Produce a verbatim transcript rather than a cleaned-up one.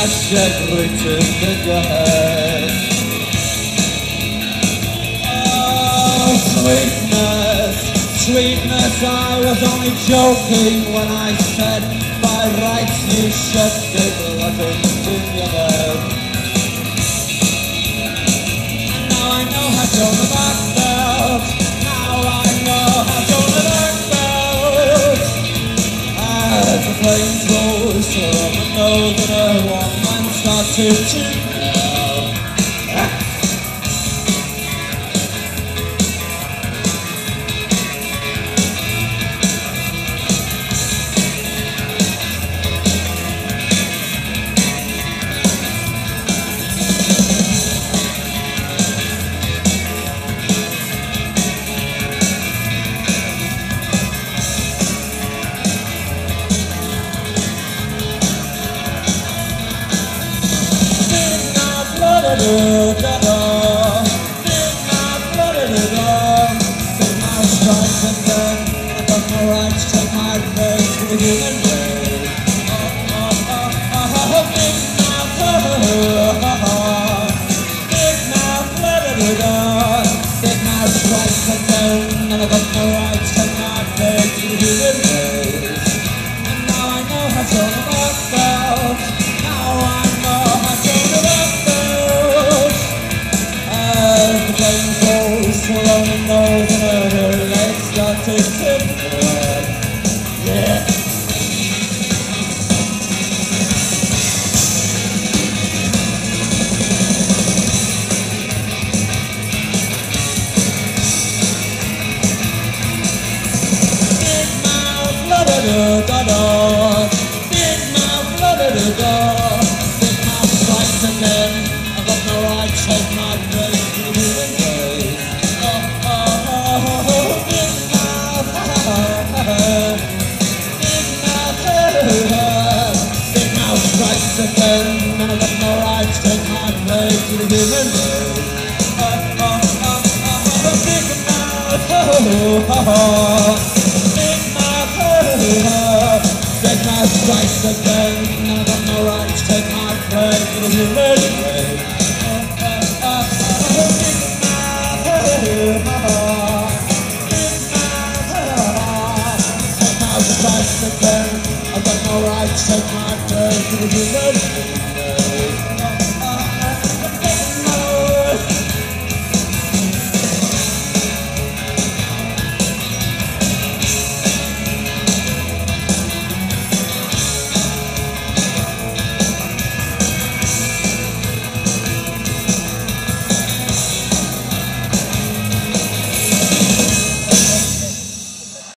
Every cigarette. Oh, sweetness, sweetness, I was only joking when I said by rights you should be blood into your head. And now I know how Joan of Arc felt. Now I know how Joan of Arc felt. As the flames rose from the nose of her woman started to melt. Ah. Da-da, Bigmouth, da-da-da-da. Bigmouth strikes and then I got no right to take my place to the human race. Oh, oh, oh, oh, oh, Bigmouth, oh, oh, oh. Bigmouth, da-da-da-da. Bigmouth strikes and then I got no right to take my place to the human race. And now I know how Joan of Arc felt. Now I know how Joan of Arc felt. Swirl her nose and her legs started to blood. Yeah. Bigmouth, la-da-da-da-da. Bigmouth, la-da-da-da. Bigmouth strikes again. I got no right to take my place to the human race. Bigmouth strikes again, and I got no right to take my place to the human race. Oh, oh, oh, oh, Bigmouth, oh, oh, oh. Bigmouth, oh, oh. Bigmouth strikes again, and I got no right to take my place to the human race. Oh, oh, oh, oh, Bigmouth, oh, oh. Strikes again, I got no right to take my place to the human.